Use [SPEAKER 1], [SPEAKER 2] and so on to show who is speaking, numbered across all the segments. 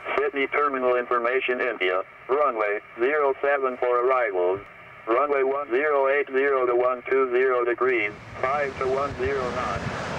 [SPEAKER 1] Sydney Terminal Information India, runway 07 for arrivals. Runway 1080 to 120 degrees, 5 to 10 knots.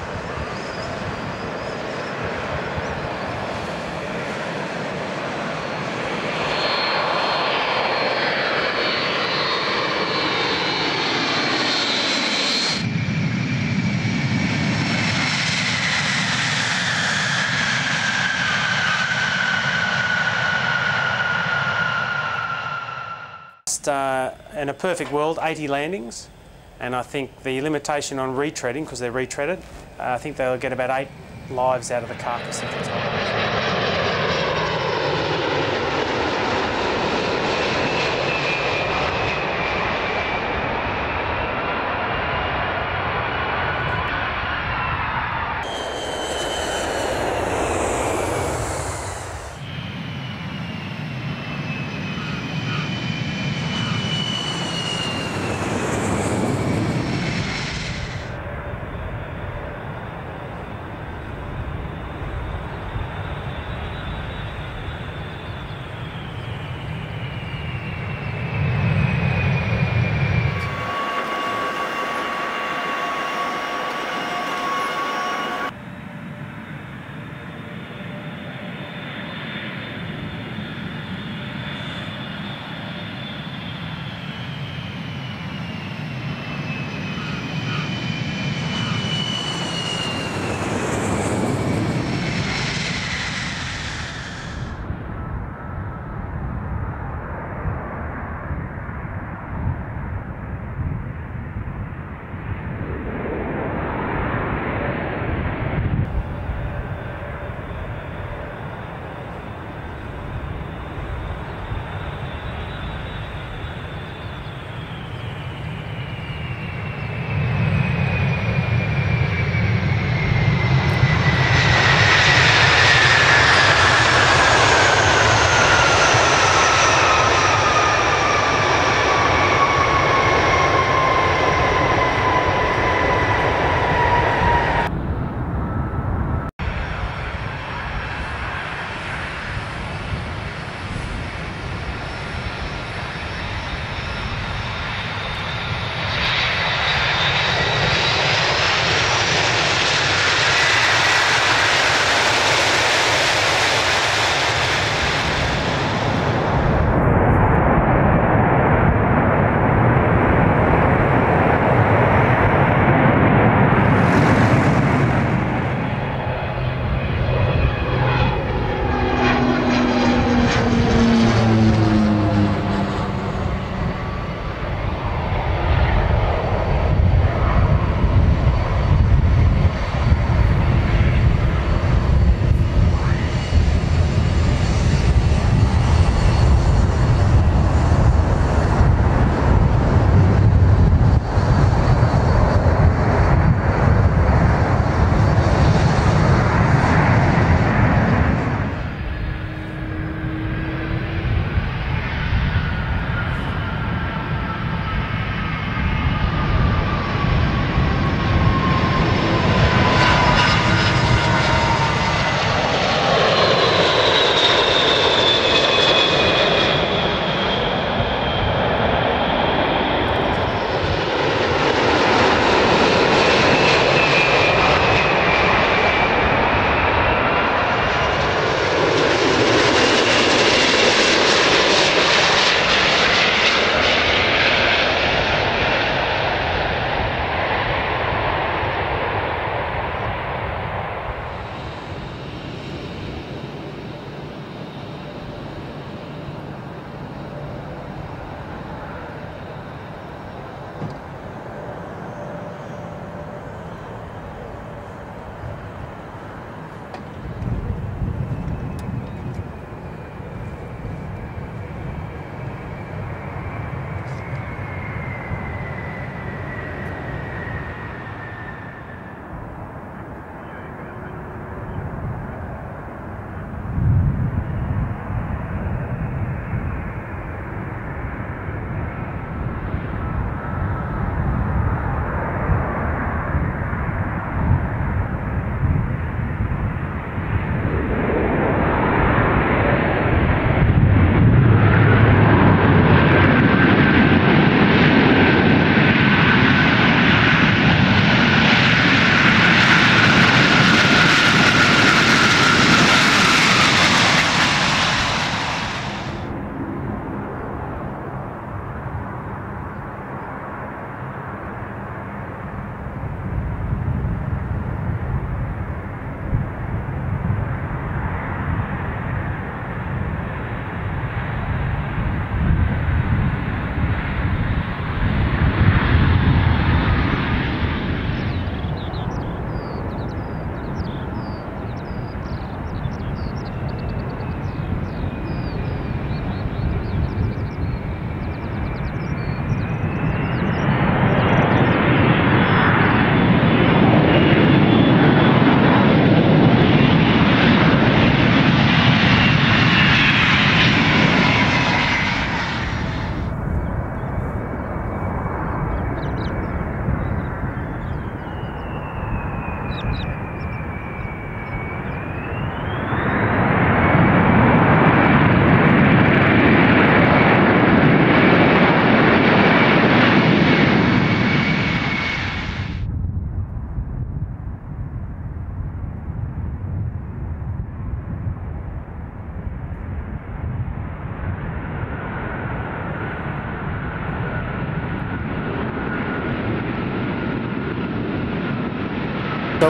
[SPEAKER 2] In a perfect world, 80 landings, and I think the limitation on retreading, because they're retreaded, I think they'll get about 8 lives out of the carcass at the time.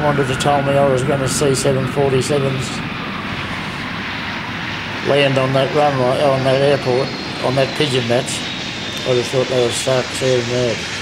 [SPEAKER 3] someone would have told me I was going to see 747s land on that runway, on that airport, on that pigeon match, I'd have thought they were stark, seeing mad.